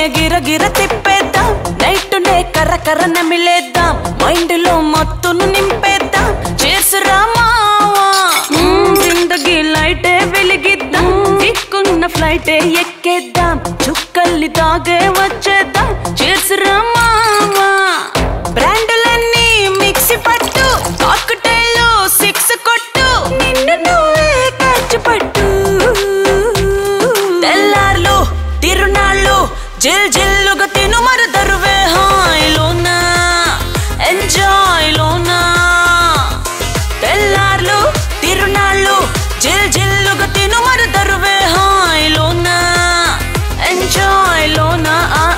గిర గిర తిప్పేద్దాం, నైటునే కర్ర కర్ర నమిలేద్దాం, మైండ్ లో మత్తును నింపేద్దాం. చేర్సురా మావా, జిందగీ లైటే వెలిగిద్దాం, ఎక్కున్న ఫ్లైటే ఎక్కేద్దాం, చుక్కల్ని తాగే వచ్చేద్దాం. చేర్సురా మావా, బ్రాండులన్నీ మిక్సీ పట్టు, కాకుటైల్లో సిక్స్ కొట్టు, నిన్ను నువ్వే ఖర్చు పట్టు. తెల్లార్లు తిరునాళ్ళు జిల్ జిల్లుగా తిను మరి దరువే హాయిలోనా ఎంజాయ్ లోనా. తెల్లార్లు తిరునాళ్ళు జిల్ జిల్లుగా తిను మరి దరువే హాయిలోనా ఎంజాయ్ లోనా.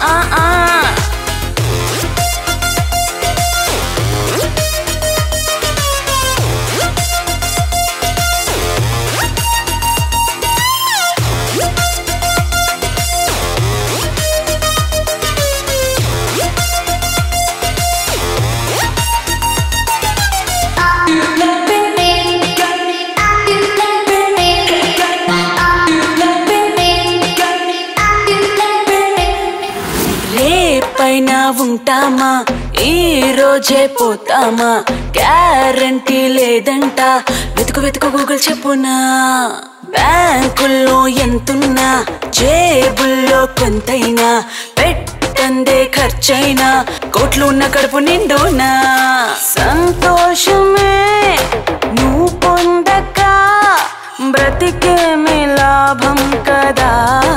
పైన ఉంటామా ఈ రోజే పోతామా, గ్యారంటీ లేదంట, వెతుకు వెతుకు గూగుల్ చెప్పునా. బ్యాంకుల్లో ఎంతున్నా జేబుల్లో కొంతైనా, పెట్టందే ఖర్చైనా కోట్లు ఉన్న కడుపు నిండునా. సంతోషమే నువ్వు పొందక బ్రతికేమి లాభం కదా.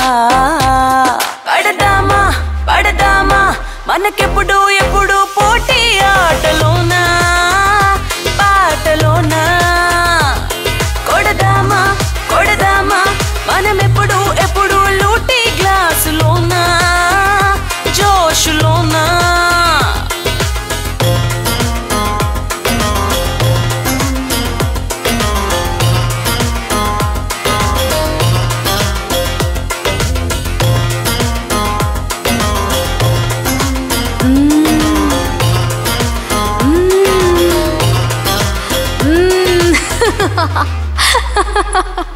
పడదామా పడదామా మనకెప్పుడు ఎప్పుడు పోటీ, ఆటలోనా పాటలోనా. కొడదామా కొడదామా మనమెప్పుడు ఎప్పుడు లూటీ, గ్లాసులోనా జోషులోనా. Ha ha ha ha.